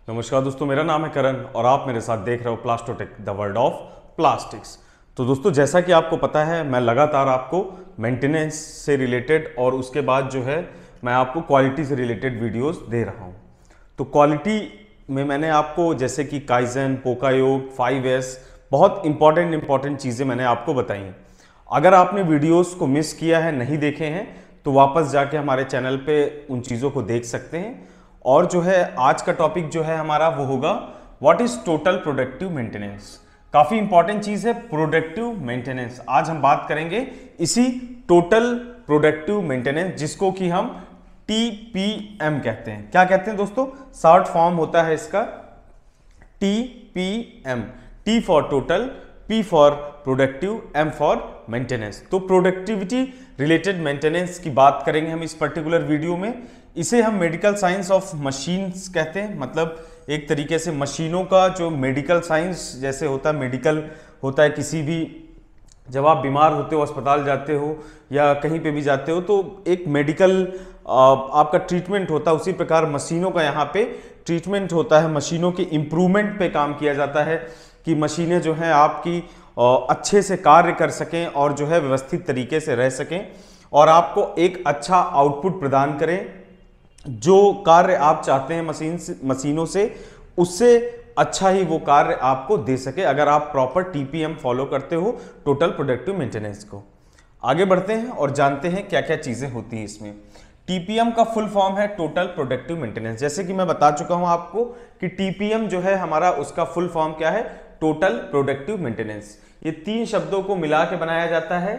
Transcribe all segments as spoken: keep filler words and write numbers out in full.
नमस्कार दोस्तों, मेरा नाम है करण और आप मेरे साथ देख रहे हो Plastotech the world of plastics. तो दोस्तों, जैसा कि आपको पता है, मैं लगातार आपको मेंटेनेंस से रिलेटेड और उसके बाद जो है मैं आपको क्वालिटी से रिलेटेड वीडियोस दे रहा हूं। तो क्वालिटी में मैंने आपको जैसे कि काइजन, पोकायोग, फाइव एस बहुत इंपॉर्टेंट इंपॉर्टेंट चीज़ें मैंने आपको बताई हैं। अगर आपने वीडियोस को मिस किया है, नहीं देखे हैं, तो वापस जाके हमारे चैनल पे उन चीज़ों को देख सकते हैं। और जो है आज का टॉपिक जो है हमारा वो होगा what is total productive maintenance. काफी इंपॉर्टेंट चीज है प्रोडक्टिव मेंटेनेंस। आज हम बात करेंगे इसी टोटल प्रोडक्टिव मेंटेनेंस, जिसको कि हम टी पी एम कहते हैं। क्या कहते हैं दोस्तों? शॉर्ट फॉर्म होता है इसका T P M. T for total, P for productive, M for maintenance. तो प्रोडक्टिविटी रिलेटेड मेंटेनेंस की बात करेंगे हम इस पर्टिकुलर वीडियो में। इसे हम मेडिकल साइंस ऑफ मशीन्स कहते हैं, मतलब एक तरीके से मशीनों का जो मेडिकल साइंस जैसे होता है, मेडिकल होता है किसी भी, जब आप बीमार होते हो, अस्पताल जाते हो या कहीं पे भी जाते हो तो एक मेडिकल आपका ट्रीटमेंट होता है, उसी प्रकार मशीनों का यहाँ पे ट्रीटमेंट होता है। मशीनों के इम्प्रूवमेंट पे काम किया जाता है कि मशीनें जो हैं आपकी अच्छे से कार्य कर सकें और जो है व्यवस्थित तरीके से रह सकें और आपको एक अच्छा आउटपुट प्रदान करें। जो कार्य आप चाहते हैं मशीन से, मशीनों से, उससे अच्छा ही वो कार्य आपको दे सके, अगर आप proper T P M follow करते हो, टोटल प्रोडक्टिव मेंटेनेंस को। आगे बढ़ते हैं और जानते हैं क्या क्या चीजें होती हैं इसमें। टी पी एम का फुल फॉर्म है टोटल प्रोडक्टिव मेंटेनेंस। जैसे कि मैं बता चुका हूं आपको कि टी पी एम जो है हमारा, उसका फुल फॉर्म क्या है? Total productive maintenance. ये तीन शब्दों को मिला के बनाया जाता है।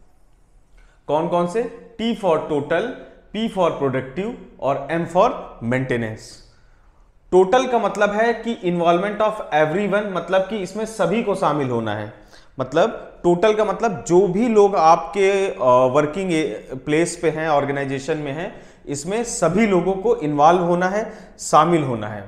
कौन कौन से? T for total, P for productive और M फॉर मेंटेनेंस। टोटल का मतलब है कि इन्वॉल्वमेंट ऑफ एवरीवन, मतलब कि इसमें सभी को शामिल होना है। मतलब टोटल का मतलब जो भी लोग आपके वर्किंग प्लेस पे हैं, ऑर्गेनाइजेशन में हैं, इसमें सभी लोगों को इन्वॉल्व होना है, शामिल होना है।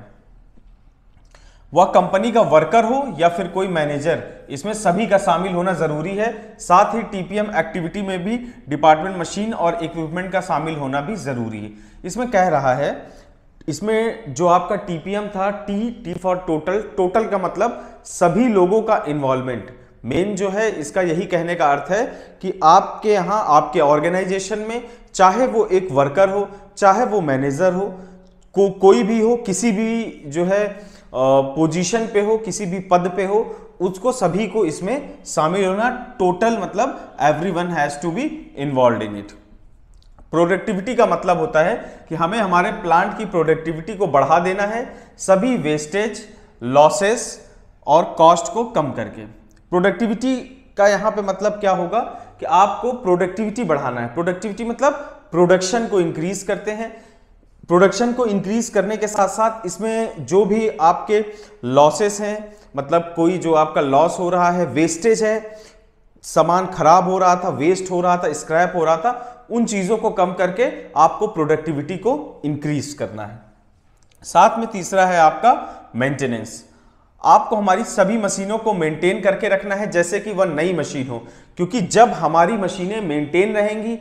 वह कंपनी का वर्कर हो या फिर कोई मैनेजर, इसमें सभी का शामिल होना जरूरी है। साथ ही टी पी एम एक्टिविटी में भी डिपार्टमेंट, मशीन और इक्विपमेंट का शामिल होना भी जरूरी है। इसमें कह रहा है, इसमें जो आपका टी पी एम था, T T for total, total का मतलब सभी लोगों का इन्वॉल्वमेंट। मेन जो है इसका यही कहने का अर्थ है कि आपके यहाँ, आपके ऑर्गेनाइजेशन में, चाहे वो एक वर्कर हो, चाहे वो मैनेजर हो, को कोई भी हो, किसी भी जो है पोजीशन पे हो, किसी भी पद पे हो, उसको सभी को इसमें शामिल होना। टोटल मतलब everyone has to be involved in it. Productivity का मतलब होता है कि हमें हमारे प्लांट की प्रोडक्टिविटी को बढ़ा देना है, सभी वेस्टेज, लॉसेस और कॉस्ट को कम करके। प्रोडक्टिविटी का यहां पे मतलब क्या होगा कि आपको प्रोडक्टिविटी बढ़ाना है। प्रोडक्टिविटी मतलब प्रोडक्शन को इंक्रीज करते हैं। प्रोडक्शन को इंक्रीज करने के साथ साथ इसमें जो भी आपके लॉसेस हैं, मतलब कोई जो आपका लॉस हो रहा है, वेस्टेज है, सामान खराब हो रहा था, वेस्ट हो रहा था, स्क्रैप हो रहा था, उन चीजों को कम करके आपको प्रोडक्टिविटी को इंक्रीज करना है। साथ में तीसरा है आपका मेंटेनेंस। आपको हमारी सभी मशीनों को मेंटेन करके रखना है जैसे कि वह नई मशीन हो, क्योंकि जब हमारी मशीनें मेंटेन रहेंगी,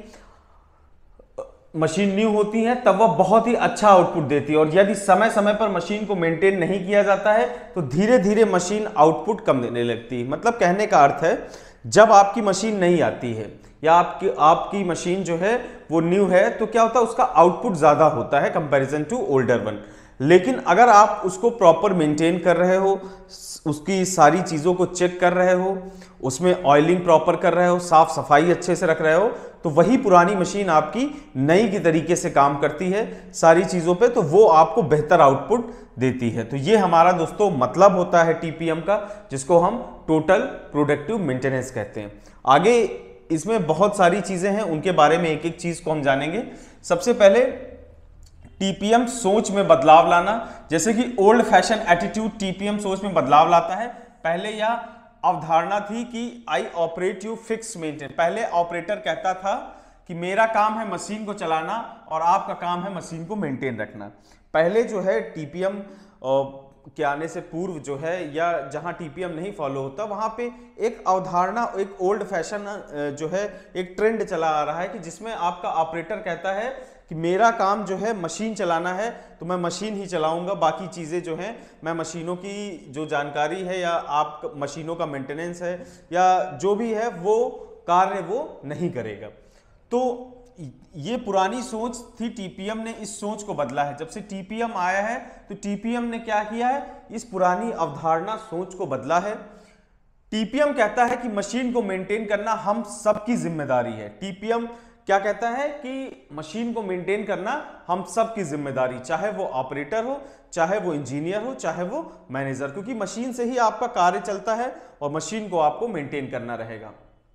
मशीन न्यू होती है, तब वह बहुत ही अच्छा आउटपुट देती है। और यदि समय समय पर मशीन को मेंटेन नहीं किया जाता है तो धीरे धीरे मशीन आउटपुट कम देने लगती है। मतलब कहने का अर्थ है, जब आपकी मशीन नहीं आती है या आपकी आपकी मशीन जो है वो न्यू है, तो क्या होता है, उसका आउटपुट ज्यादा होता है कंपैरिजन टू ओल्डर वन। लेकिन अगर आप उसको प्रॉपर मेंटेन कर रहे हो, उसकी सारी चीज़ों को चेक कर रहे हो, उसमें ऑयलिंग प्रॉपर कर रहे हो, साफ सफाई अच्छे से रख रहे हो, तो वही पुरानी मशीन आपकी नई की तरीके से काम करती है सारी चीज़ों पे, तो वो आपको बेहतर आउटपुट देती है। तो ये हमारा दोस्तों मतलब होता है टी पी एम का, जिसको हम टोटल प्रोडक्टिव मेंटेनेंस कहते हैं। आगे इसमें बहुत सारी चीज़ें हैं, उनके बारे में एक एक चीज़ को हम जानेंगे। सबसे पहले टी पी एम सोच में बदलाव लाना। जैसे कि old fashion attitude T P M सोच में बदलाव लाता है। पहले यह अवधारणा थी कि I operate you fix maintain. पहले ऑपरेटर कहता था कि मेरा काम है मशीन को चलाना और आपका काम है मशीन को मेंटेन रखना। पहले जो है टी पी एम के आने से पूर्व जो है, या जहां टी पी एम नहीं फॉलो होता, वहां पे एक अवधारणा, एक ओल्ड फैशन जो है, एक ट्रेंड चला आ रहा है कि जिसमें आपका ऑपरेटर कहता है कि मेरा काम जो है मशीन चलाना है तो मैं मशीन ही चलाऊंगा, बाकी चीज़ें जो हैं मैं मशीनों की जो जानकारी है या आप मशीनों का मेंटेनेंस है या जो भी है वो कार्य वो नहीं करेगा। तो ये पुरानी सोच थी, टीपीएम ने इस सोच को बदला है। जब से टीपीएम आया है तो टीपीएम ने क्या किया है, इस पुरानी अवधारणा सोच को बदला है। टीपीएम कहता है कि मशीन को मेंटेन करना हम सबकी जिम्मेदारी है। टीपीएम क्या कहता है कि मशीन को मेंटेन करना हम सबकी जिम्मेदारी, चाहे वो ऑपरेटर हो, चाहे वो इंजीनियर हो, चाहे वो मैनेजर, क्योंकि मशीन से ही आपका कार्य चलता है और मशीन को आपको मेंटेन करना रहेगा।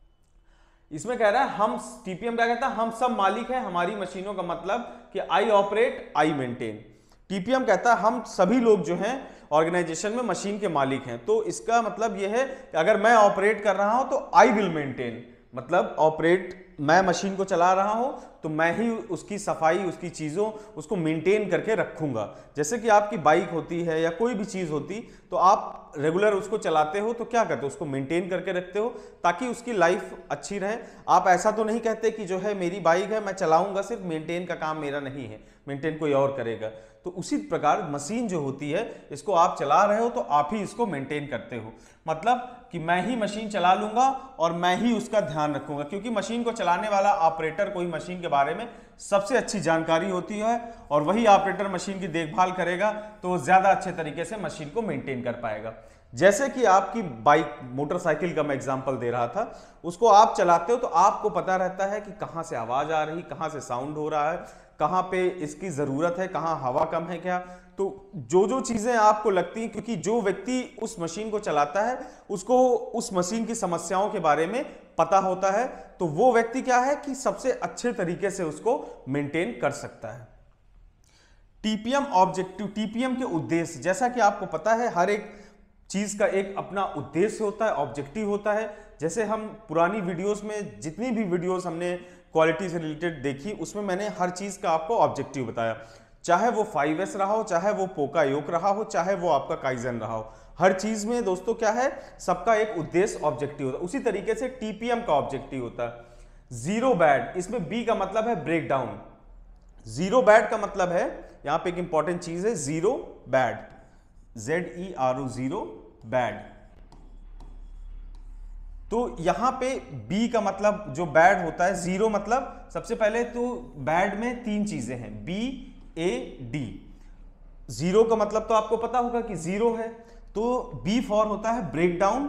इसमें कह रहा है हम, टीपीएम क्या कहता है, हम सब मालिक हैं हमारी मशीनों का, मतलब कि I operate I maintain. TPM कहता है हम सभी लोग जो हैं ऑर्गेनाइजेशन में मशीन के मालिक हैं। तो इसका मतलब यह है कि अगर मैं ऑपरेट कर रहा हूं तो आई विल मेंटेन, मतलब ऑपरेट मैं मशीन को चला रहा हूं तो मैं ही उसकी सफाई, उसकी चीज़ों, उसको मेंटेन करके रखूंगा। जैसे कि आपकी बाइक होती है या कोई भी चीज़ होती, तो आप रेगुलर उसको चलाते हो तो क्या करते हो, उसको मेंटेन करके रखते हो ताकि उसकी लाइफ अच्छी रहे। आप ऐसा तो नहीं कहते कि जो है मेरी बाइक है मैं चलाऊंगा, सिर्फ मेंटेन का काम मेरा नहीं है, मेंटेन कोई और करेगा। तो उसी प्रकार मशीन जो होती है, इसको आप चला रहे हो तो आप ही इसको मेंटेन करते हो, मतलब कि मैं ही मशीन चला लूंगा और मैं ही उसका ध्यान रखूंगा, क्योंकि मशीन को चलाने वाला ऑपरेटर कोई मशीन के बारे में सबसे अच्छी जानकारी होती है और वही ऑपरेटर मशीन की देखभाल करेगा तो ज्यादा अच्छे तरीके से मशीन को मेंटेन कर पाएगा। जैसे कि आपकी बाइक, मोटरसाइकिल का मैं एग्जांपल दे रहा था, उसको आप चलाते हो तो आपको पता रहता है कि कहां से आवाज आ रही, कहां से साउंड हो रहा है, कहां पे इसकी जरूरत है, कहां हवा कम है क्या। तो जो जो चीजें आपको लगती हैं, क्योंकि जो व्यक्ति उस मशीन को चलाता है उसको उस मशीन की समस्याओं के बारे में पता होता है, तो वो व्यक्ति क्या है कि सबसे अच्छे तरीके से उसको मेंटेन कर सकता है। टीपीएम ऑब्जेक्टिव, टीपीएम के उद्देश्य, जैसा कि आपको पता है हर एक चीज का एक अपना उद्देश्य होता है, ऑब्जेक्टिव होता है। जैसे हम पुरानी वीडियोस में जितनी भी वीडियोस हमने क्वालिटी से रिलेटेड देखी, उसमें मैंने हर चीज का आपको ऑब्जेक्टिव बताया, चाहे वो फाइव एस रहा हो, चाहे वो पोका योक रहा हो, चाहे वो आपका काइजन रहा हो। हर चीज में दोस्तों क्या है, सबका एक उद्देश्य ऑब्जेक्टिव होता है। उसी तरीके से टीपीएम का ऑब्जेक्टिव होता है जीरो बैड। इसमें बी का मतलब है ब्रेक डाउन, जीरो बैड का मतलब है, यहां पे एक इंपॉर्टेंट चीज है zero bad, Z E R O, zero bad. तो यहां पे बी का मतलब जो बैड होता है, जीरो मतलब सबसे पहले तो बैड में तीन चीजें हैं, बी ए डी। जीरो का मतलब तो आपको पता होगा कि जीरो है, तो बी फॉर होता है ब्रेक डाउन,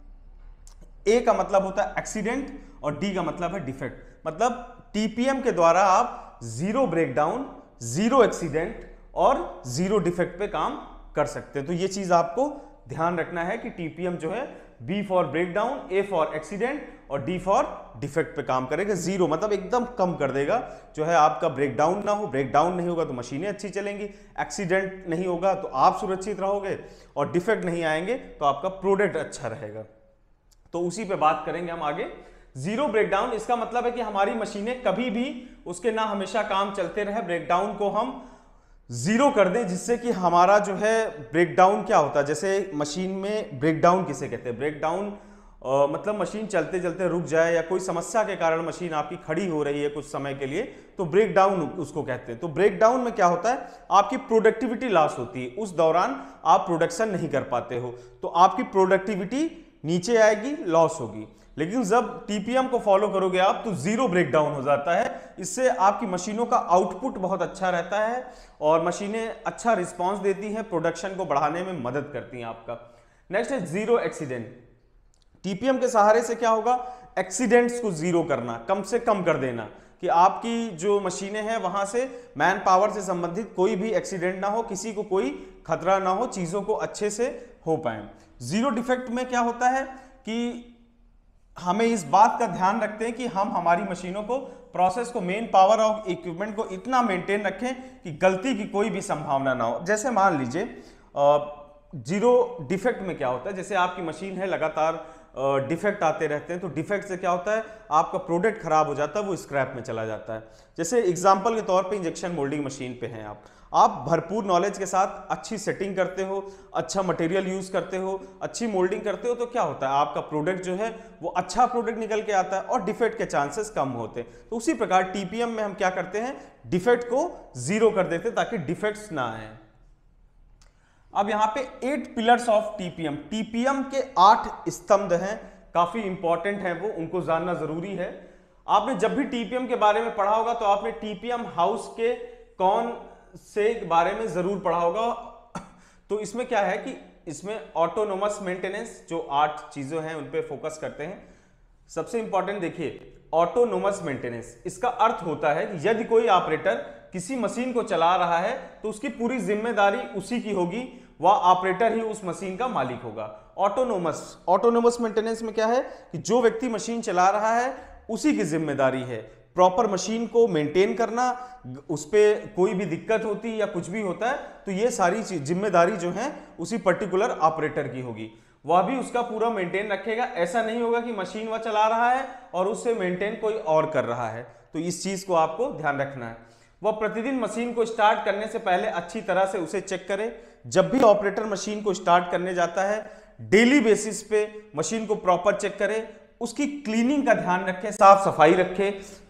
ए का मतलब होता है एक्सीडेंट और डी का मतलब है डिफेक्ट। मतलब टीपीएम के द्वारा आप zero breakdown, zero accident और जीरो डिफेक्ट पे काम कर सकते हैं। तो ये चीज आपको ध्यान रखना है कि टीपीएम जो है B for breakdown, A for accident और डी फॉर डिफेक्ट पे काम करेगा। जीरो मतलब एकदम कम कर देगा, जो है आपका ब्रेक डाउन ना हो, ब्रेक डाउन नहीं होगा तो मशीनें अच्छी चलेंगी, एक्सीडेंट नहीं होगा तो आप सुरक्षित रहोगे और डिफेक्ट नहीं आएंगे तो आपका प्रोडक्ट अच्छा रहेगा। तो उसी पे बात करेंगे हम आगे। जीरो ब्रेकडाउन, इसका मतलब है कि हमारी मशीनें कभी भी उसके ना हमेशा काम चलते रहे, ब्रेकडाउन को हम जीरो कर दें, जिससे कि हमारा जो है ब्रेकडाउन क्या होता है, जैसे मशीन में ब्रेकडाउन किसे कहते हैं, ब्रेकडाउन मतलब मशीन चलते चलते रुक जाए या कोई समस्या के कारण मशीन आपकी खड़ी हो रही है कुछ समय के लिए, तो ब्रेकडाउन उसको कहते हैं। तो ब्रेकडाउन में क्या होता है, आपकी प्रोडक्टिविटी लॉस होती है, उस दौरान आप प्रोडक्शन नहीं कर पाते हो, तो आपकी प्रोडक्टिविटी नीचे आएगी, लॉस होगी। लेकिन जब टीपीएम को फॉलो करोगे आप तो जीरो ब्रेकडाउन हो जाता है। इससे आपकी मशीनों का आउटपुट बहुत अच्छा रहता है और मशीनें अच्छा रिस्पांस देती हैं, प्रोडक्शन को बढ़ाने में मदद करती हैं आपका। नेक्स्ट है जीरो एक्सीडेंट। टीपीएम के सहारे से क्या होगा, एक्सीडेंट्स को जीरो करना, कम से कम कर देना, कि आपकी जो मशीनें हैं वहां से मैन पावर से संबंधित कोई भी एक्सीडेंट ना हो, किसी को कोई खतरा ना हो, चीजों को अच्छे से हो पाए। जीरो डिफेक्ट में क्या होता है कि हमें इस बात का ध्यान रखते हैं कि हम हमारी मशीनों को, प्रोसेस को, मेन पावर और इक्विपमेंट को इतना मेंटेन रखें कि गलती की कोई भी संभावना ना हो। जैसे मान लीजिए जीरो डिफेक्ट में क्या होता है, जैसे आपकी मशीन है, लगातार डिफेक्ट आते रहते हैं, तो डिफेक्ट से क्या होता है, आपका प्रोडक्ट खराब हो जाता है, वो स्क्रैप में चला जाता है। जैसे एग्जांपल के तौर पे इंजेक्शन मोल्डिंग मशीन पे हैं आप आप भरपूर नॉलेज के साथ अच्छी सेटिंग करते हो, अच्छा मटेरियल यूज करते हो, अच्छी मोल्डिंग करते हो, तो क्या होता है आपका प्रोडक्ट जो है वो अच्छा प्रोडक्ट निकल के आता है और डिफेक्ट के चांसेस कम होते हैं। तो उसी प्रकार टीपीएम में हम क्या करते हैं, डिफेक्ट को जीरो कर देते हैं ताकि डिफेक्ट्स ना आए। अब यहां पे eight pillars of TPM, TPM के आठ स्तंभ हैं, काफी इंपॉर्टेंट हैं वो, उनको जानना जरूरी है। आपने जब भी टीपीएम के बारे में पढ़ा होगा तो आपने टीपीएम हाउस के कौन से बारे में जरूर पढ़ा होगा। तो इसमें क्या है कि इसमें ऑटोनोमस मेंटेनेंस, जो आठ चीजें हैं उन पे फोकस करते हैं। सबसे इंपॉर्टेंट देखिए ऑटोनोमस मेंटेनेंस, इसका अर्थ होता है कि यदि कोई ऑपरेटर किसी मशीन को चला रहा है तो उसकी पूरी जिम्मेदारी उसी की होगी, वह ऑपरेटर ही उस मशीन का मालिक होगा। ऑटोनोमस ऑटोनोमस मेंटेनेंस में क्या है कि जो व्यक्ति मशीन चला रहा है उसी की जिम्मेदारी है प्रॉपर मशीन को मेंटेन करना, उस पर कोई भी दिक्कत होती है या कुछ भी होता है तो ये सारी जिम्मेदारी जो है उसी पर्टिकुलर ऑपरेटर की होगी, वह भी उसका पूरा मेंटेन रखेगा। ऐसा नहीं होगा कि मशीन वह चला रहा है और उससे मेंटेन कोई और कर रहा है। तो इस चीज को आपको ध्यान रखना है। वह प्रतिदिन मशीन को स्टार्ट करने से पहले अच्छी तरह से उसे चेक करे। जब भी ऑपरेटर मशीन को स्टार्ट करने जाता है डेली बेसिस पे मशीन को प्रॉपर चेक करे, उसकी क्लीनिंग का ध्यान रखे, साफ सफाई रखे,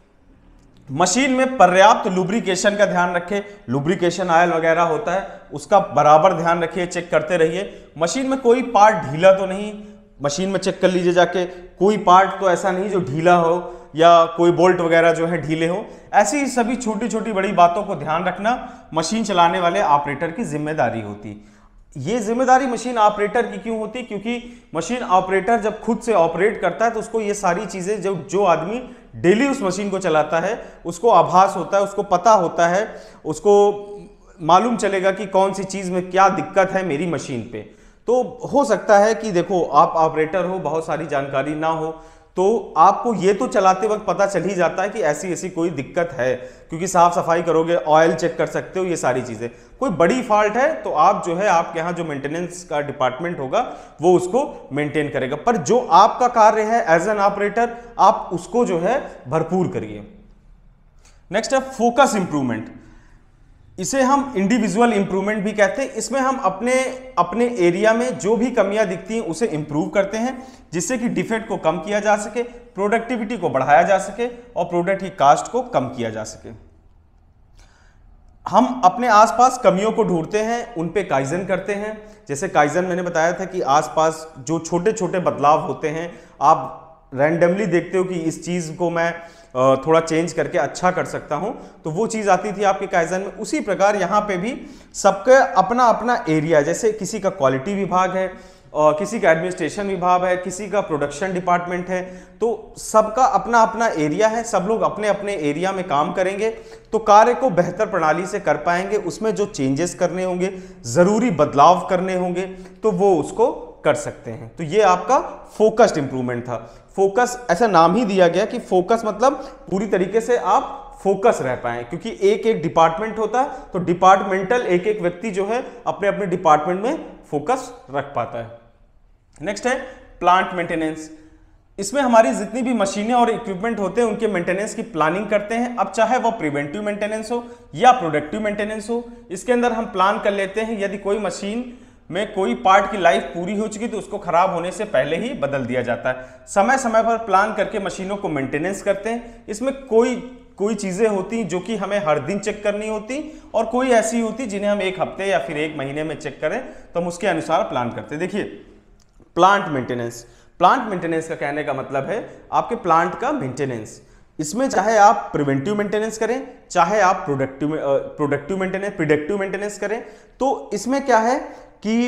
मशीन में पर्याप्त लुब्रिकेशन का ध्यान रखे, लुब्रिकेशन ऑयल वगैरह होता है उसका बराबर ध्यान रखिए, चेक करते रहिए। मशीन में कोई पार्ट ढीला तो नहीं, मशीन में चेक कर लीजिए जाके, कोई पार्ट तो ऐसा नहीं जो ढीला हो या कोई बोल्ट वगैरह जो है ढीले हो। ऐसी सभी छोटी छोटी बड़ी बातों को ध्यान रखना मशीन चलाने वाले ऑपरेटर की जिम्मेदारी होती। ये जिम्मेदारी मशीन ऑपरेटर की क्यों होती? क्योंकि मशीन ऑपरेटर जब खुद से ऑपरेट करता है तो उसको ये सारी चीजें, जो जो आदमी डेली उस मशीन को चलाता है उसको आभास होता है, उसको पता होता है, उसको मालूम चलेगा कि कौन सी चीज में क्या दिक्कत है मेरी मशीन पे। तो हो सकता है कि देखो आप ऑपरेटर हो, बहुत सारी जानकारी ना हो, तो आपको ये तो चलाते वक्त पता चल ही जाता है कि ऐसी ऐसी कोई दिक्कत है, क्योंकि साफ सफाई करोगे, ऑयल चेक कर सकते हो, ये सारी चीजें। कोई बड़ी फॉल्ट है तो आप जो है आपके यहाँ जो मेंटेनेंस का डिपार्टमेंट होगा वो उसको मेंटेन करेगा, पर जो आपका कार्य है एज एन ऑपरेटर आप उसको जो है भरपूर करिए। नेक्स्ट है फोकस इंप्रूवमेंट, इसे हम इंडिविजुअल इंप्रूवमेंट भी कहते हैं। इसमें हम अपने अपने एरिया में जो भी कमियां दिखती हैं उसे इंप्रूव करते हैं, जिससे कि डिफेक्ट को कम किया जा सके, प्रोडक्टिविटी को बढ़ाया जा सके और प्रोडक्ट की कास्ट को कम किया जा सके। हम अपने आसपास कमियों को ढूंढते हैं, उन पे काइजन करते हैं। जैसे काइजन मैंने बताया था कि आसपास जो छोटे छोटे बदलाव होते हैं, आप रैंडमली देखते हो कि इस चीज को मैं थोड़ा चेंज करके अच्छा कर सकता हूं, तो वो चीज आती थी आपके काइजन में। उसी प्रकार यहां पे भी सबका अपना अपना एरिया, जैसे किसी का क्वालिटी विभाग है, और किसी का एडमिनिस्ट्रेशन विभाग है, किसी का प्रोडक्शन डिपार्टमेंट है, तो सबका अपना अपना एरिया है। सब लोग अपने अपने एरिया में काम करेंगे तो कार्य को बेहतर प्रणाली से कर पाएंगे। उसमें जो चेंजेस करने होंगे, जरूरी बदलाव करने होंगे, तो वो उसको कर सकते हैं। तो ये आपका फोकस्ड इंप्रूवमेंट था। फोकस ऐसा नाम ही दिया गया कि फोकस मतलब पूरी तरीके से आप फोकस रह पाए, क्योंकि एक एक डिपार्टमेंट होता है तो डिपार्टमेंटल एक एक व्यक्ति जो है अपने अपने डिपार्टमेंट में फोकस रख पाता है। नेक्स्ट है प्लांट मेंटेनेंस। इसमें हमारी जितनी भी मशीनें और इक्विपमेंट होते हैं उनके मेंटेनेंस की प्लानिंग करते हैं। अब चाहे वो प्रिवेंटिव मेंटेनेंस हो या प्रोडक्टिव मेंटेनेंस हो, इसके अंदर हम प्लान कर लेते हैं यदि कोई मशीन में कोई पार्ट की लाइफ पूरी हो चुकी तो उसको खराब होने से पहले ही बदल दिया जाता है। समय समय पर प्लान करके मशीनों को मेंटेनेंस करते हैं। इसमें कोई कोई चीजें होती जो कि हमें हर दिन चेक करनी होती और कोई ऐसी होती जिन्हें हम एक हफ्ते या फिर एक महीने में चेक करें, तो हम उसके अनुसार प्लान करते हैं। देखिए प्लांट मेंटेनेंस, प्लांट मेंटेनेंस का कहने का मतलब है आपके प्लांट का मेंटेनेंस। इसमें चाहे आप प्रिवेंटिव मेंटेनेंस करें, चाहे आप productive productive maintenance predictive maintenance करें, तो इसमें क्या है कि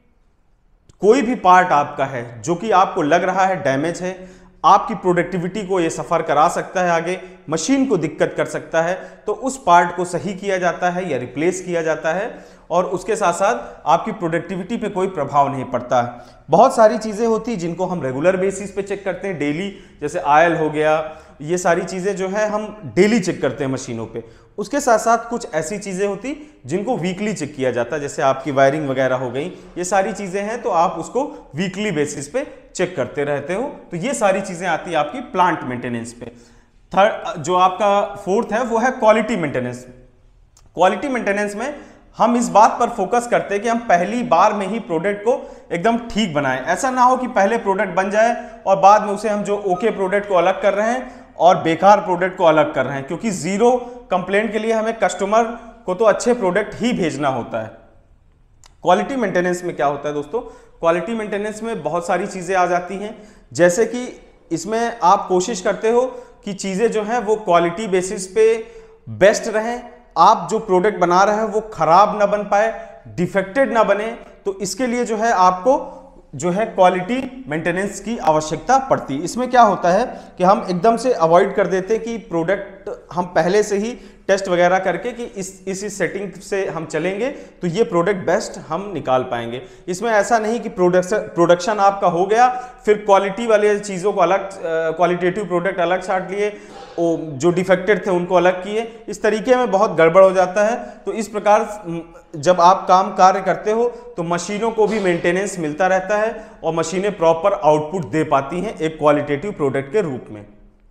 कोई भी पार्ट आपका है जो कि आपको लग रहा है डैमेज है, आपकी प्रोडक्टिविटी को ये सफर करा सकता है, आगे मशीन को दिक्कत कर सकता है, तो उस पार्ट को सही किया जाता है या रिप्लेस किया जाता है और उसके साथ साथ आपकी प्रोडक्टिविटी पे कोई प्रभाव नहीं पड़ता है। बहुत सारी चीजें होती जिनको हम रेगुलर बेसिस पे चेक करते हैं डेली, जैसे ऑयल हो गया, ये सारी चीजें जो है हम डेली चेक करते हैं मशीनों पे। उसके साथ साथ कुछ ऐसी चीजें होती जिनको वीकली चेक किया जाता है, जैसे आपकी वायरिंग वगैरह हो गई, ये सारी चीजें हैं तो आप उसको वीकली बेसिस पे चेक करते रहते हो। तो ये सारी चीजें आती है आपकी प्लांट मेंटेनेंस पे। थर्ड जो आपका फोर्थ है वो है क्वालिटी मेंटेनेंस। क्वालिटी मेंटेनेंस में हम इस बात पर फोकस करते हैं कि हम पहली बार में ही प्रोडक्ट को एकदम ठीक बनाएं। ऐसा ना हो कि पहले प्रोडक्ट बन जाए और बाद में उसे हम जो ओके प्रोडक्ट को अलग कर रहे हैं और बेकार प्रोडक्ट को अलग कर रहे हैं, क्योंकि जीरो कंप्लेंट के लिए हमें कस्टमर को तो अच्छे प्रोडक्ट ही भेजना होता है। क्वालिटी मेंटेनेंस में क्या होता है दोस्तों, क्वालिटी मेंटेनेंस में बहुत सारी चीजें आ जाती हैं, जैसे कि इसमें आप कोशिश करते हो कि चीजें जो हैं वो क्वालिटी बेसिस पे बेस्ट रहें, आप जो प्रोडक्ट बना रहे हैं वो खराब ना बन पाए, डिफेक्टेड ना बने। तो इसके लिए जो है आपको जो है क्वालिटी मेंटेनेंस की आवश्यकता पड़ती है। इसमें क्या होता है कि हम एकदम से अवॉइड कर देते हैं कि प्रोडक्ट हम पहले से ही टेस्ट वगैरह करके कि इस इस इस सेटिंग से हम चलेंगे तो ये प्रोडक्ट बेस्ट हम निकाल पाएंगे। इसमें ऐसा नहीं कि प्रोडक्शन प्रोडक्शन आपका हो गया फिर क्वालिटी वाले चीज़ों को अलग, क्वालिटेटिव प्रोडक्ट अलग छाट लिए, वो जो डिफेक्टेड थे उनको अलग किए, इस तरीके में बहुत गड़बड़ हो जाता है। तो इस प्रकार जब आप काम कार्य करते हो तो मशीनों को भी मेंटेनेंस मिलता रहता है और मशीनें प्रॉपर आउटपुट दे पाती हैं एक क्वालिटेटिव प्रोडक्ट के रूप में।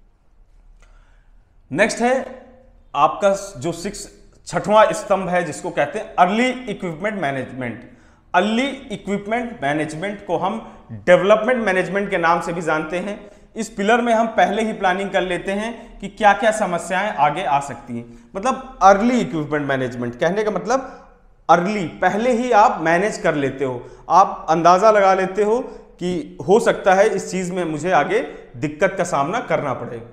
नेक्स्ट है आपका जो सिक्स छठवां स्तंभ है जिसको कहते हैं early equipment management. Early equipment management को हम डेवलपमेंट मैनेजमेंट के नाम से भी जानते हैं। इस पिलर में हम पहले ही प्लानिंग कर लेते हैं कि क्या क्या समस्याएं आगे आ सकती हैं। मतलब अर्ली इक्विपमेंट मैनेजमेंट कहने का मतलब अर्ली, पहले ही आप मैनेज कर लेते हो, आप अंदाजा लगा लेते हो कि हो सकता है इस चीज में मुझे आगे दिक्कत का सामना करना पड़े।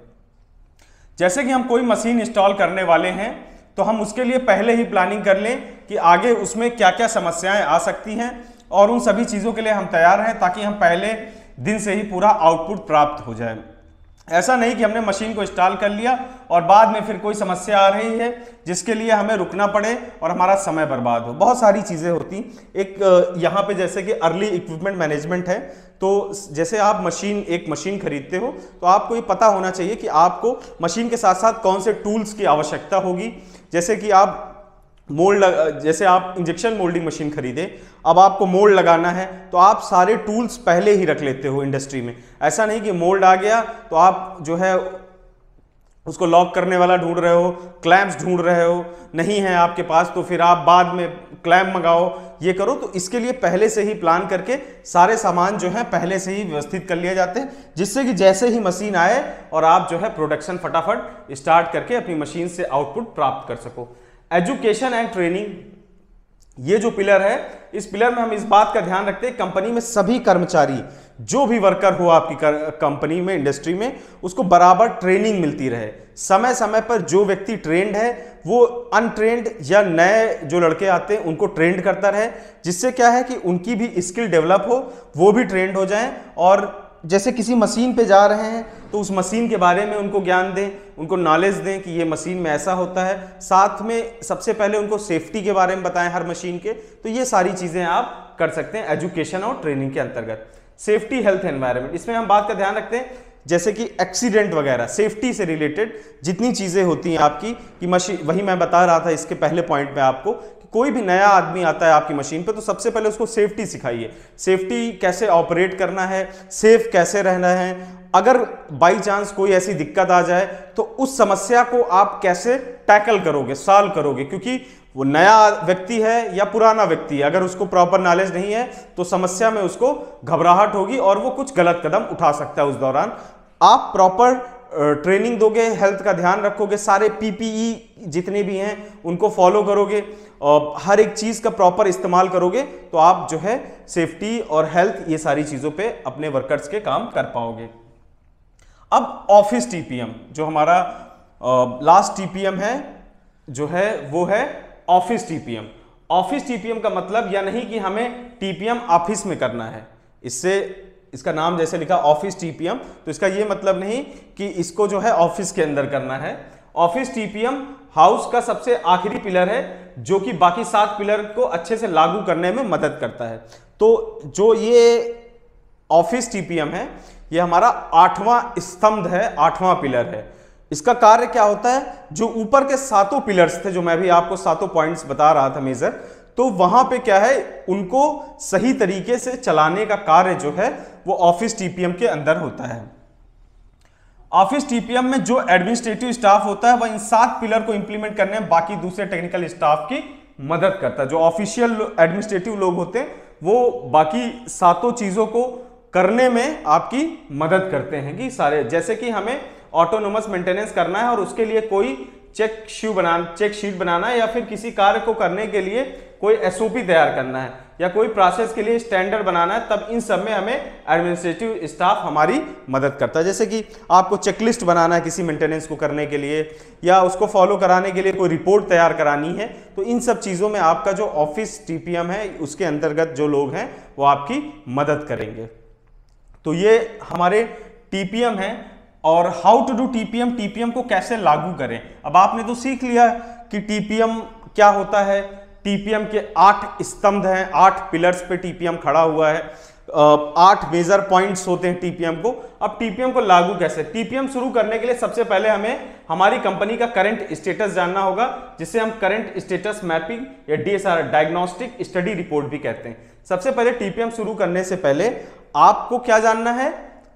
जैसे कि हम कोई मशीन इंस्टॉल करने वाले हैं तो हम उसके लिए पहले ही प्लानिंग कर लें कि आगे उसमें क्या क्या समस्याएं आ सकती हैं और उन सभी चीज़ों के लिए हम तैयार हैं ताकि हम पहले दिन से ही पूरा आउटपुट प्राप्त हो जाए। ऐसा नहीं कि हमने मशीन को इंस्टॉल कर लिया और बाद में फिर कोई समस्या आ रही है जिसके लिए हमें रुकना पड़े और हमारा समय बर्बाद हो। बहुत सारी चीज़ें होती। एक यहाँ पे जैसे कि अर्ली इक्विपमेंट मैनेजमेंट है, तो जैसे आप मशीन एक मशीन खरीदते हो तो आपको ये पता होना चाहिए कि आपको मशीन के साथ साथ कौन से टूल्स की आवश्यकता होगी। जैसे कि आप मोल्ड, जैसे आप इंजेक्शन मोल्डिंग मशीन खरीदे, अब आपको मोल्ड लगाना है तो आप सारे टूल्स पहले ही रख लेते हो इंडस्ट्री में। ऐसा नहीं कि मोल्ड आ गया तो आप जो है उसको लॉक करने वाला ढूंढ रहे हो, क्लैम्प्स ढूंढ रहे हो, नहीं है आपके पास तो फिर आप बाद में क्लैम्प मंगाओ, ये करो। तो इसके लिए पहले से ही प्लान करके सारे सामान जो है पहले से ही व्यवस्थित कर लिए जाते हैं, जिससे कि जैसे ही मशीन आए और आप जो है प्रोडक्शन फटाफट स्टार्ट करके अपनी मशीन से आउटपुट प्राप्त कर सको। एजुकेशन एंड ट्रेनिंग, ये जो पिलर है, इस पिलर में हम इस बात का ध्यान रखते हैं कंपनी में सभी कर्मचारी, जो भी वर्कर हो आपकी कंपनी में, इंडस्ट्री में, उसको बराबर ट्रेनिंग मिलती रहे। समय समय पर जो व्यक्ति ट्रेंड है वो अनट्रेंड या नए जो लड़के आते हैं उनको ट्रेंड करता रहे, जिससे क्या है कि उनकी भी स्किल डेवलप हो, वो भी ट्रेंड हो जाएं। और जैसे किसी मशीन पे जा रहे हैं तो उस मशीन के बारे में उनको ज्ञान दें, उनको नॉलेज दें कि ये मशीन में ऐसा होता है। साथ में सबसे पहले उनको सेफ्टी के बारे में बताएं हर मशीन के। तो ये सारी चीज़ें आप कर सकते हैं एजुकेशन और ट्रेनिंग के अंतर्गत। सेफ्टी, हेल्थ, एनवायरनमेंट, इसमें हम बात का ध्यान रखते हैं जैसे कि एक्सीडेंट वगैरह, सेफ्टी से रिलेटेड जितनी चीज़ें होती हैं आपकी कि मशीन, वही मैं बता रहा था इसके पहले पॉइंट में आपको, कोई भी नया आदमी आता है आपकी मशीन पे तो सबसे पहले उसको सेफ्टी सिखाइए। सेफ्टी कैसे ऑपरेट करना है, सेफ कैसे रहना है, अगर बाई चांस कोई ऐसी दिक्कत आ जाए तो उस समस्या को आप कैसे टैकल करोगे, सॉल्व करोगे, क्योंकि वो नया व्यक्ति है या पुराना व्यक्ति है, अगर उसको प्रॉपर नॉलेज नहीं है तो समस्या में उसको घबराहट होगी और वो कुछ गलत कदम उठा सकता है। उस दौरान आप प्रॉपर ट्रेनिंग दोगे, हेल्थ का ध्यान रखोगे, सारे पीपीई जितने भी हैं उनको फॉलो करोगे और हर एक चीज़ का प्रॉपर इस्तेमाल करोगे तो आप जो है सेफ्टी और हेल्थ ये सारी चीज़ों पे अपने वर्कर्स के काम कर पाओगे। अब ऑफिस टीपीएम, जो हमारा लास्ट टीपीएम है जो है वो है ऑफिस टीपीएम। ऑफिस टीपीएम का मतलब यह नहीं कि हमें टीपीएम ऑफिस में करना है, इससे इसका नाम जैसे लिखा ऑफिस टीपीएम, तो इसका ये मतलब नहीं कि इसको जो है ऑफिस के अंदर करना है। ऑफिस टीपीएम हाउस का सबसे आखिरी पिलर है जो कि बाकी सात पिलर को अच्छे से लागू करने में मदद करता है। तो जो ये ऑफिस टीपीएम है ये हमारा आठवां स्तंभ है, आठवां पिलर है। इसका कार्य क्या होता है, जो ऊपर के सातों पिलर्स थे जो मैं भी आपको सातों पॉइंट्स बता रहा था मेजर, तो वहां पे क्या है उनको सही तरीके से चलाने का कार्य जो है वो ऑफिस टीपीएम के अंदर होता है। ऑफिस टीपीएम में जो एडमिनिस्ट्रेटिव स्टाफ होता है वह इन सात पिलर को इंप्लीमेंट करने में बाकी दूसरे टेक्निकल स्टाफ की मदद करता है। जो ऑफिशियल एडमिनिस्ट्रेटिव लोग होते हैं वो बाकी सातों चीजों को करने में आपकी मदद करते हैं कि सारे, जैसे कि हमें ऑटोनोमस मेंटेनेंस करना है और उसके लिए कोई चेक शीट बनाना चेक शीट बनाना है, या फिर किसी कार्य को करने के लिए कोई एसओपी तैयार करना है, या कोई प्रोसेस के लिए स्टैंडर्ड बनाना है, तब इन सब में हमें एडमिनिस्ट्रेटिव स्टाफ हमारी मदद करता है। जैसे कि आपको चेकलिस्ट बनाना है किसी मेंटेनेंस को करने के लिए, या उसको फॉलो कराने के लिए कोई रिपोर्ट तैयार करानी है, तो इन सब चीज़ों में आपका जो ऑफिस टीपीएम है उसके अंतर्गत जो लोग हैं वो आपकी मदद करेंगे। तो ये हमारे टीपीएम है। और how to do TPM, TPM को कैसे लागू करें। अब आपने तो सीख लिया कि टीपीएम क्या होता है। टीपीएम के आठ स्तंभ हैं, आठ पिलर्स पे टीपीएम खड़ा हुआ है, आठ मेजर पॉइंट्स होते हैं टीपीएम को। अब टीपीएम को लागू कैसे, टीपीएम शुरू करने के लिए सबसे पहले हमें हमारी कंपनी का करंट स्टेटस जानना होगा, जिसे हम करंट स्टेटस मैपिंग या डीएसआर डायग्नोस्टिक स्टडी रिपोर्ट भी कहते हैं। सबसे पहले टीपीएम शुरू करने से पहले आपको क्या जानना है,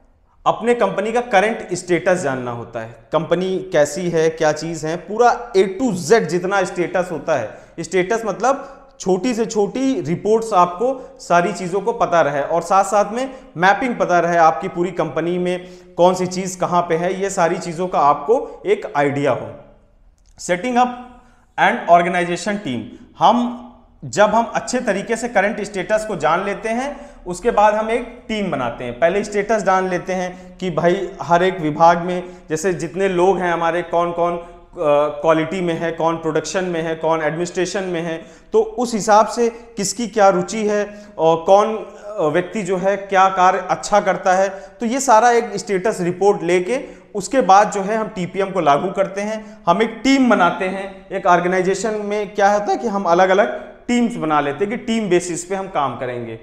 अपने कंपनी का करंट स्टेटस जानना होता है। कंपनी कैसी है, क्या चीज है, पूरा ए टू जेड जितना स्टेटस होता है। स्टेटस मतलब छोटी से छोटी रिपोर्ट्स आपको सारी चीजों को पता रहे, और साथ साथ में मैपिंग पता रहे आपकी पूरी कंपनी में कौन सी चीज कहां पे है, ये सारी चीजों का आपको एक आइडिया हो। Setting up and organization team, हम जब हम अच्छे तरीके से करंट स्टेटस को जान लेते हैं उसके बाद हम एक टीम बनाते हैं। पहले स्टेटस जान लेते हैं कि भाई हर एक विभाग में जैसे जितने लोग हैं हमारे, कौन कौन क्वालिटी में है, कौन प्रोडक्शन में है, कौन एडमिनिस्ट्रेशन में है, तो उस हिसाब से किसकी क्या रुचि है और कौन व्यक्ति जो है क्या कार्य अच्छा करता है। तो ये सारा एक स्टेटस रिपोर्ट लेके उसके बाद जो है हम टीपीएम को लागू करते हैं। हम एक टीम बनाते हैं। एक ऑर्गेनाइजेशन में क्या होता है कि हम अलग अलग टीम्स बना लेते हैं कि टीम बेसिस पे हम काम करेंगे।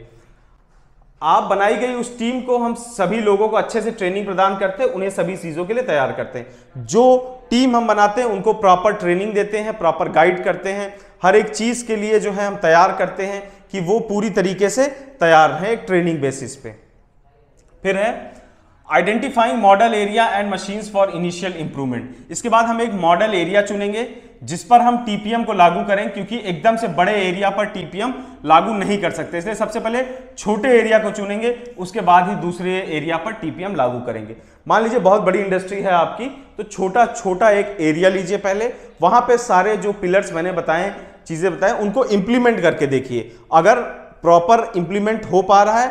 आप बनाई गई उस टीम को हम सभी लोगों को अच्छे से ट्रेनिंग प्रदान करते हैं, उन्हें सभी चीजों के लिए तैयार करते हैं। जो टीम हम बनाते हैं उनको प्रॉपर ट्रेनिंग देते हैं, प्रॉपर गाइड करते हैं, हर एक चीज के लिए जो है हम तैयार करते हैं कि वो पूरी तरीके से तैयार है एक ट्रेनिंग बेसिस पे। फिर है identifying model area and machines for initial improvement. इसके बाद हम एक मॉडल एरिया चुनेंगे जिस पर हम टीपीएम को लागू करें, क्योंकि एकदम से बड़े एरिया पर टीपीएम लागू नहीं कर सकते, इसलिए सबसे पहले छोटे एरिया को चुनेंगे, उसके बाद ही दूसरे एरिया पर टीपीएम लागू करेंगे। मान लीजिए बहुत बड़ी इंडस्ट्री है आपकी, तो छोटा छोटा एक एरिया लीजिए पहले, वहां पे सारे जो पिलर्स मैंने बताए, चीजें बताए, उनको इंप्लीमेंट करके देखिए। अगर प्रॉपर इंप्लीमेंट हो पा रहा है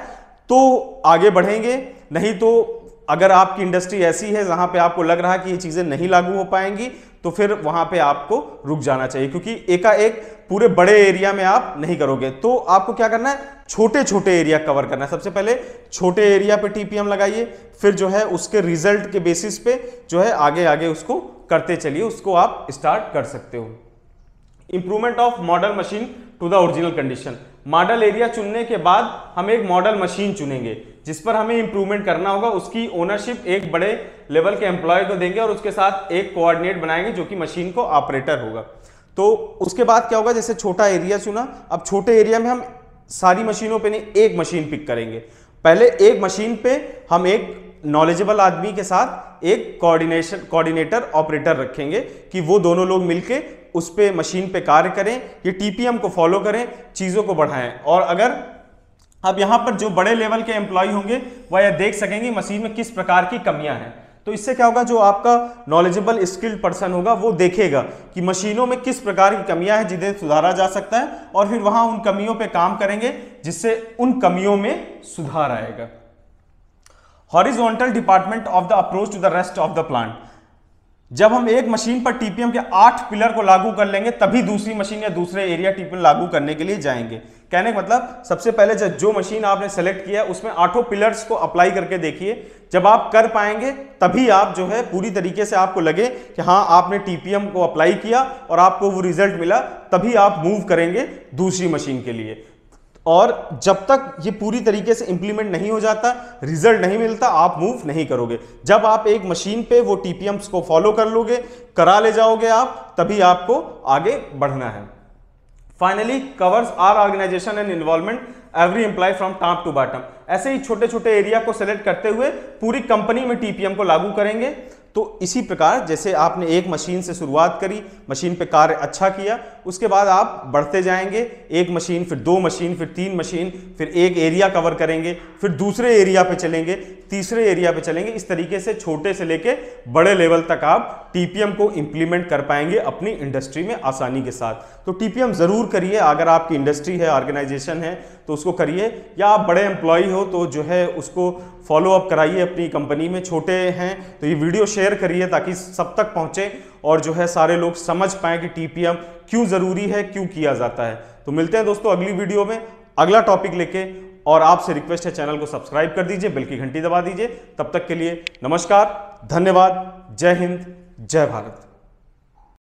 तो आगे बढ़ेंगे, नहीं तो अगर आपकी इंडस्ट्री ऐसी है जहां पे आपको लग रहा है कि ये चीजें नहीं लागू हो पाएंगी, तो फिर वहां पे आपको रुक जाना चाहिए, क्योंकि एकाएक पूरे बड़े एरिया में आप नहीं करोगे। तो आपको क्या करना है, छोटे छोटे एरिया कवर करना है। सबसे पहले छोटे एरिया पे टीपीएम लगाइए, फिर जो है उसके रिजल्ट के बेसिस पे जो है आगे आगे उसको करते चलिए, उसको आप स्टार्ट कर सकते हो। Improvement of model machine to the original condition. Model area चुनने के बाद हम एक मॉडल मशीन चुनेंगे जिस पर हमें इंप्रूवमेंट करना होगा। उसकी ओनरशिप एक बड़े लेवल के एम्प्लॉय को देंगे और उसके साथ एक कोऑर्डिनेट बनाएंगे जो कि मशीन को ऑपरेटर होगा। तो उसके बाद क्या होगा, जैसे छोटा एरिया चुना, अब छोटे एरिया में हम सारी मशीनों पे नहीं, एक मशीन पिक करेंगे। पहले एक मशीन पे हम एक नॉलेजेबल आदमी के साथ एक कोऑर्डिनेशन कोऑर्डिनेटर ऑपरेटर रखेंगे कि वो दोनों लोग मिलके उस पे मशीन पे कार्य करें, ये टीपीएम को फॉलो करें, चीजों को बढ़ाएं। और अगर अब यहां पर जो बड़े लेवल के एम्प्लॉय होंगे वह यह देख सकेंगे मशीन में किस प्रकार की कमियां हैं, तो इससे क्या होगा, जो आपका नॉलेजेबल स्किल्ड पर्सन होगा वो देखेगा कि मशीनों में किस प्रकार की कमियां हैं जिन्हें सुधारा जा सकता है, और फिर वहां उन कमियों पे काम करेंगे जिससे उन कमियों में सुधार आएगा। Horizontal department of the approach to the rest of the plant. जब हम एक मशीन पर टीपीएम के आठ पिलर को लागू कर लेंगे तभी दूसरी मशीन या दूसरे एरिया टीपीएम लागू करने के लिए जाएंगे। कहने का मतलब, सबसे पहले जब जो मशीन आपने सेलेक्ट किया उसमें आठों पिलर्स को अप्लाई करके देखिए। जब आप कर पाएंगे तभी आप जो है पूरी तरीके से आपको लगे कि हाँ आपने टीपीएम को अप्लाई किया और आपको वो रिजल्ट मिला, तभी आप मूव करेंगे दूसरी मशीन के लिए। और जब तक ये पूरी तरीके से इंप्लीमेंट नहीं हो जाता, रिजल्ट नहीं मिलता, आप मूव नहीं करोगे। जब आप एक मशीन पे वो टीपीएम्स को फॉलो कर लोगे, करा ले जाओगे आप, तभी आपको आगे बढ़ना है। Finally covers our organization and involvement every employee from top to bottom. ऐसे ही छोटे छोटे एरिया को सेलेक्ट करते हुए पूरी कंपनी में टीपीएम को लागू करेंगे। तो इसी प्रकार जैसे आपने एक मशीन से शुरुआत करी, मशीन पे कार्य अच्छा किया, उसके बाद आप बढ़ते जाएंगे, एक मशीन, फिर दो मशीन, फिर तीन मशीन, फिर एक एरिया कवर करेंगे, फिर दूसरे एरिया पे चलेंगे, तीसरे एरिया पे चलेंगे। इस तरीके से छोटे से लेके बड़े लेवल तक आप टीपीएम को इंप्लीमेंट कर पाएंगे अपनी इंडस्ट्री में आसानी के साथ। तो टीपीएम जरूर करिए, अगर आपकी इंडस्ट्री है, ऑर्गेनाइजेशन है तो उसको करिए, या आप बड़े एम्प्लॉय हो तो जो है उसको फॉलो अप कराइए अपनी कंपनी में। छोटे हैं तो ये वीडियो शेयर करिए ताकि सब तक पहुंचे और जो है सारे लोग समझ पाएं कि टीपीएम क्यों जरूरी है, क्यों किया जाता है। तो मिलते हैं दोस्तों अगली वीडियो में अगला टॉपिक लेके, और आपसे रिक्वेस्ट है चैनल को सब्सक्राइब कर दीजिए, बेल की घंटी दबा दीजिए। तब तक के लिए नमस्कार, धन्यवाद, जय हिंद, जय भारत।